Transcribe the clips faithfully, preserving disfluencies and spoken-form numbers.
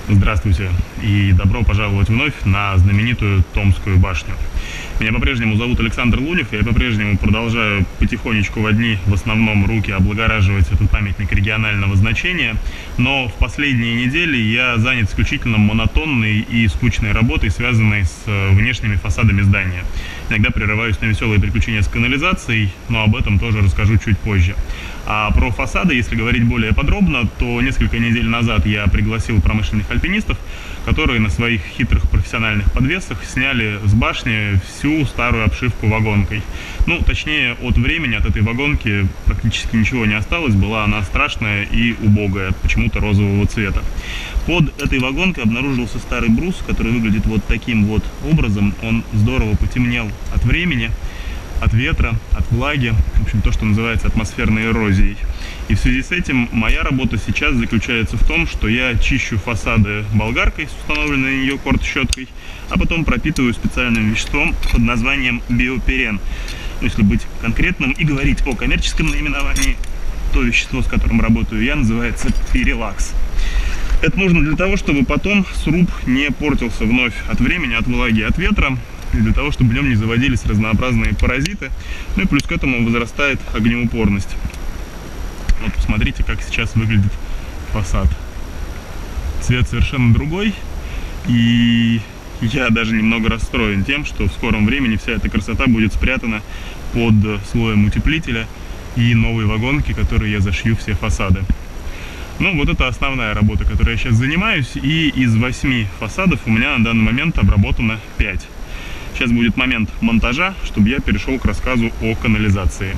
Здравствуйте и добро пожаловать вновь на знаменитую Томскую башню. Меня по-прежнему зовут Александр Лунев, и я по-прежнему продолжаю потихонечку в одни, в основном, руки облагораживать этот памятник регионального значения, но в последние недели я занят исключительно монотонной и скучной работой, связанной с внешними фасадами здания. Иногда прерываюсь на веселые приключения с канализацией, но об этом тоже расскажу чуть позже. А про фасады, если говорить более подробно, то несколько недель назад я пригласил промышленных альпинистов, которые на своих хитрых профессиональных подвесах сняли с башни всю старую обшивку вагонкой. Ну, точнее, от времени от этой вагонки практически ничего не осталось, была она страшная и убогая, почему-то розового цвета. Под этой вагонкой обнаружился старый брус, который выглядит вот таким вот образом. Он здорово потемнел от времени, от ветра, от влаги, в общем, то, что называется атмосферной эрозией. И в связи с этим моя работа сейчас заключается в том, что я чищу фасады болгаркой с установленной на нее корт-щеткой, а потом пропитываю специальным веществом под названием биоперен. Ну, если быть конкретным и говорить о коммерческом наименовании, то вещество, с которым работаю я, называется перелакс. Это нужно для того, чтобы потом сруб не портился вновь от времени, от влаги, от ветра, и для того, чтобы в нем не заводились разнообразные паразиты. Ну и плюс к этому возрастает огнеупорность. Вот посмотрите, как сейчас выглядит фасад. Цвет совершенно другой, и я даже немного расстроен тем, что в скором времени вся эта красота будет спрятана под слоем утеплителя и новой вагонки, которой я зашью все фасады. Ну, вот это основная работа, которой я сейчас занимаюсь, и из восьми фасадов у меня на данный момент обработано пять. Сейчас будет момент монтажа, чтобы я перешел к рассказу о канализации.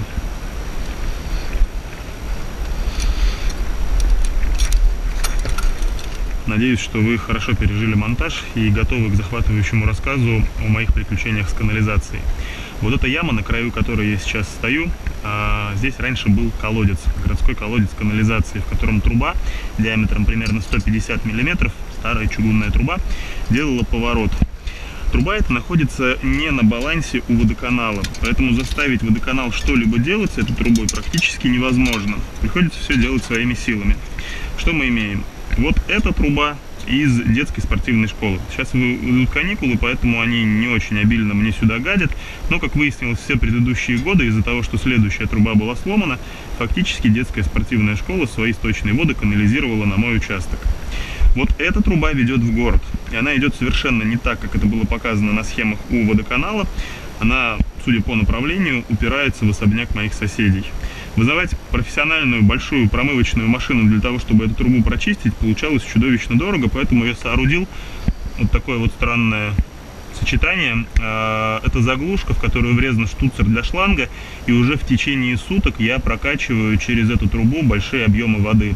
Надеюсь, что вы хорошо пережили монтаж и готовы к захватывающему рассказу о моих приключениях с канализацией. Вот эта яма, на краю которой я сейчас стою, здесь раньше был колодец, городской колодец канализации, в котором труба диаметром примерно сто пятьдесят миллиметров, старая чугунная труба, делала поворот. Труба эта находится не на балансе у водоканала, поэтому заставить водоканал что-либо делать с этой трубой практически невозможно. Приходится все делать своими силами. Что мы имеем? Вот эта труба из детской спортивной школы. Сейчас идут каникулы, поэтому они не очень обильно мне сюда гадят. Но, как выяснилось, все предыдущие годы, из-за того, что следующая труба была сломана, фактически детская спортивная школа свои сточные воды канализировала на мой участок. Вот эта труба ведет в город, и она идет совершенно не так, как это было показано на схемах у водоканала. Она, судя по направлению, упирается в особняк моих соседей. Вызывать профессиональную большую промывочную машину для того, чтобы эту трубу прочистить, получалось чудовищно дорого, поэтому я соорудил вот такое вот странное сочетание. Это заглушка, в которую врезан штуцер для шланга, и уже в течение суток я прокачиваю через эту трубу большие объемы воды,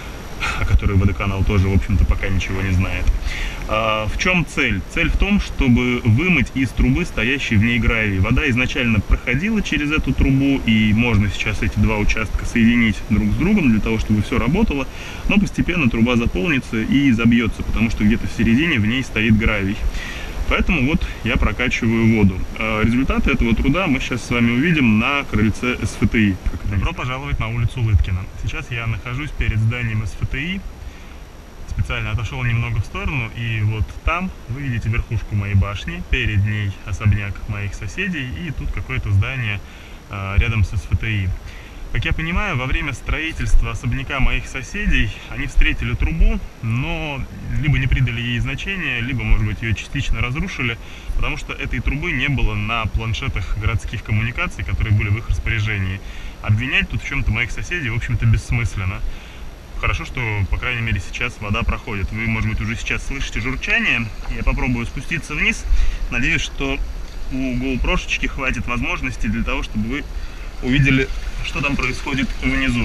о которой водоканал тоже, в общем-то, пока ничего не знает. А в чем цель? Цель в том, чтобы вымыть из трубы стоящий в ней гравий. Вода изначально проходила через эту трубу, и можно сейчас эти два участка соединить друг с другом для того, чтобы все работало, но постепенно труба заполнится и забьется, потому что где-то в середине в ней стоит гравий. Поэтому вот я прокачиваю воду. Результаты этого труда мы сейчас с вами увидим на крыльце эс эф тэ и. Добро пожаловать на улицу Лыткина. Сейчас я нахожусь перед зданием эс эф тэ и. Специально отошел немного в сторону, и вот там вы видите верхушку моей башни, перед ней особняк моих соседей, и тут какое-то здание рядом с эс эф тэ и. Как я понимаю, во время строительства особняка моих соседей они встретили трубу, но либо не придали ей значения, либо, может быть, ее частично разрушили, потому что этой трубы не было на планшетах городских коммуникаций, которые были в их распоряжении. Обвинять тут в чем-то моих соседей, в общем-то, бессмысленно. Хорошо, что, по крайней мере, сейчас вода проходит. Вы, может быть, уже сейчас слышите журчание. Я попробую спуститься вниз. Надеюсь, что у GoPro-шечки хватит возможности для того, чтобы вы увидели, что там происходит внизу.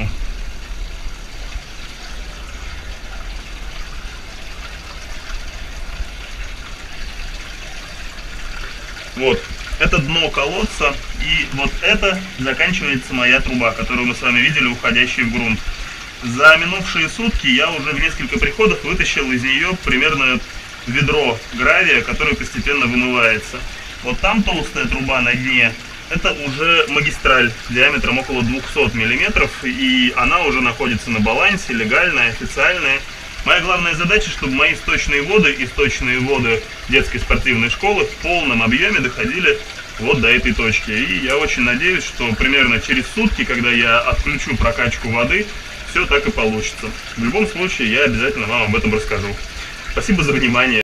Вот, это дно колодца, и вот это заканчивается моя труба, которую мы с вами видели, уходящая в грунт. За минувшие сутки я уже в несколько приходов вытащил из нее примерно ведро гравия, которое постепенно вымывается. Вот там толстая труба на дне. Это уже магистраль диаметром около двухсот миллиметров, и она уже находится на балансе, легальная, официальная. Моя главная задача, чтобы мои сточные воды и сточные воды детской спортивной школы в полном объеме доходили вот до этой точки. И я очень надеюсь, что примерно через сутки, когда я отключу прокачку воды, все так и получится. В любом случае, я обязательно вам об этом расскажу. Спасибо за внимание.